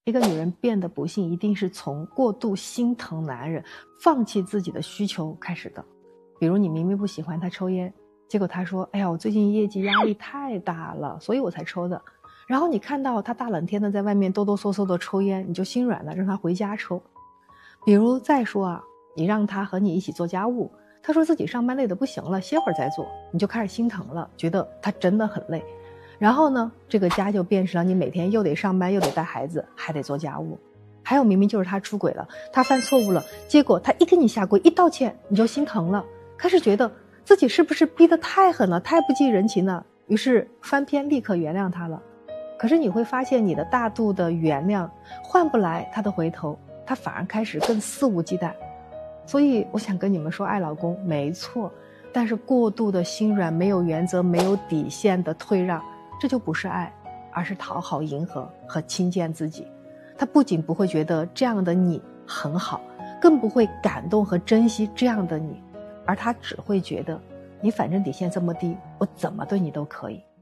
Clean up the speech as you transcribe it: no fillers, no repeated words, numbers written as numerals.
一个女人变得不幸，一定是从过度心疼男人，放弃自己的需求开始的。比如你明明不喜欢他抽烟，结果他说：“哎呀，我最近业绩压力太大了，所以我才抽的。”然后你看到他大冷天的在外面哆哆嗦嗦的抽烟，你就心软了，让他回家抽。比如再说啊，你让他和你一起做家务，他说自己上班累得不行了，歇会儿再做，你就开始心疼了，觉得他真的很累。然后呢，这个家就变成了你每天又得上班又得带孩子，还得做家务。还有明明就是他出轨了，他犯错误了，结果他一跟你下跪一道歉，你就心疼了，开始觉得自己是不是逼得太狠了，太不近人情了，于是翻篇立刻原谅他了。可是你会发现，你的大度的原谅换不来他的回头，他反而开始更肆无忌惮。所以我想跟你们说，爱老公没错，但是过度的心软、没有原则、没有底线的退让，这就不是爱，而是讨好、迎合和轻贱自己。他不仅不会觉得这样的你很好，更不会感动和珍惜这样的你，而他只会觉得你反正底线这么低，我怎么对你都可以。